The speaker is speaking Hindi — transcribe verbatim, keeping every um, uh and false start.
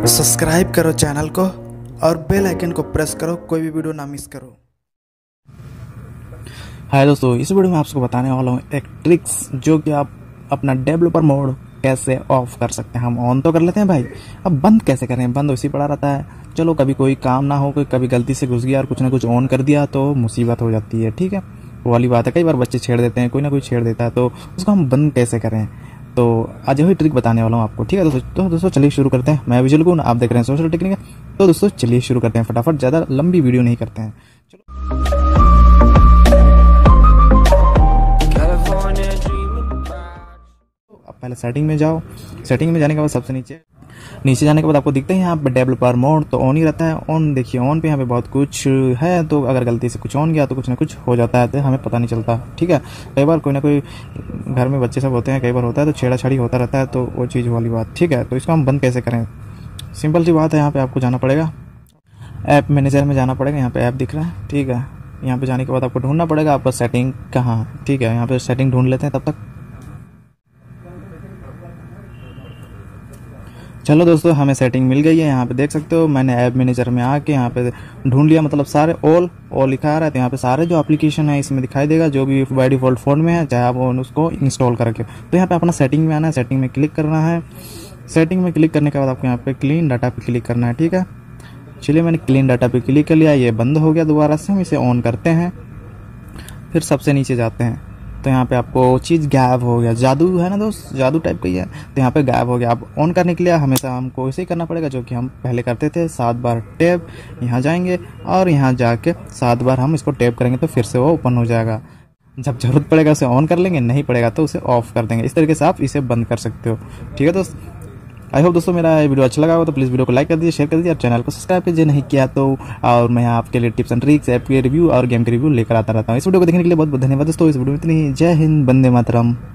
सब्सक्राइब करो चैनल को और बेल आइकन को प्रेस करो, कोई भी वीडियो ना मिस करो। हाय दोस्तों, इस वीडियो में आपको बताने वाला हूँ एक ट्रिक्स जो कि आप अपना डेवलपर मोड कैसे ऑफ कर सकते हैं। हम ऑन तो कर लेते हैं भाई, अब बंद कैसे करें? बंद उसी पड़ा रहता है। चलो कभी कोई काम ना हो, कोई कभी गलती से घुस गया और कुछ ना कुछ ऑन कर दिया तो मुसीबत हो जाती है। ठीक है, वो वाली बात है। कई बार बच्चे छेड़ देते हैं, कोई ना कोई छेड़ देता है, तो उसको हम बंद कैसे करें, तो आज वही ट्रिक बताने वाला हूँ आपको। ठीक है दोस्तों, तो दोस्तों चलिए शुरू करते हैं। मैं विजुअल गुण, आप देख रहे हैं सोशल टेक्निकल। तो दोस्तों चलिए शुरू करते हैं फटाफट, ज़्यादा लंबी वीडियो नहीं करते हैं। चलो अब पहले सेटिंग में जाओ। सेटिंग में जाने के बाद सबसे नीचे नीचे जाने के बाद आपको दिखते हैं यहाँ पे डेवलपर मोड, तो ऑन ही रहता है। ऑन देखिए, ऑन पे यहाँ पे बहुत कुछ है, तो अगर गलती से कुछ ऑन गया तो कुछ ना कुछ हो जाता है, तो हमें पता नहीं चलता। ठीक है, कई बार कोई ना कोई घर में बच्चे सब होते हैं, कई बार होता है तो छेड़ा छाड़ी होता रहता है, तो वो चीज़ वाली बात। ठीक है, तो इसको हम बंद कैसे करें? सिंपल सी बात है, यहाँ पर आपको जाना पड़ेगा, ऐप मैनेजर में जाना पड़ेगा। यहाँ पर ऐप दिख रहा है, ठीक है। यहाँ पर जाने के बाद आपको ढूंढना पड़ेगा आपका सेटिंग कहाँ। ठीक है, यहाँ पर सेटिंग ढूंढ लेते हैं तब तक। चलो दोस्तों, हमें सेटिंग मिल गई है। यहाँ पे देख सकते हो, मैंने ऐप मैनेजर में आके यहाँ पे ढूंढ लिया, मतलब सारे ऑल ऑल लिखा आ रहा है। तो यहाँ पे सारे जो एप्लीकेशन है इसमें दिखाई देगा, जो भी बाय डिफॉल्ट फोन में है, चाहे आप उसको इंस्टॉल करके। तो यहाँ पे अपना सेटिंग में आना है, सेटिंग में क्लिक करना है। सेटिंग में क्लिक करने के बाद आपको यहाँ पे क्लीन डाटा पे क्लिक करना है। ठीक है, चलिए मैंने क्लीन डाटा पे क्लिक कर लिया, ये बंद हो गया। दोबारा से हम इसे ऑन करते हैं, फिर सबसे नीचे जाते हैं, तो यहाँ पे आपको चीज़ गायब हो गया। जादू है ना दोस्त, जादू टाइप का ही है, तो यहाँ पे गायब हो गया। अब ऑन करने के लिए हमेशा हमको ऐसे ही करना पड़ेगा जो कि हम पहले करते थे। सात बार टैप, यहाँ जाएंगे और यहाँ जाके सात बार हम इसको टैप करेंगे तो फिर से वो ओपन हो जाएगा। जब जरूरत पड़ेगा उसे ऑन कर लेंगे, नहीं पड़ेगा तो उसे ऑफ कर देंगे। इस तरीके से आप इसे बंद कर सकते हो। ठीक है दोस्त, आई होप दोस्तों मेरा वीडियो अच्छा लगा हो तो प्लीज़ वीडियो को लाइक कर दीजिए, शेयर कर दीजिए और चैनल को सब्सक्राइब कीजिए नहीं किया तो। और मैं आपके लिए टिप्स एंड ट्रिक्स, ऐप के रिव्यू और गेम के रिव्यू लेकर आता रहता हूँ। इस वीडियो को देखने के लिए बहुत बहुत धन्यवाद दोस्तों। इस वीडियो में इतनी। जय हिंद, वंदे मातरम।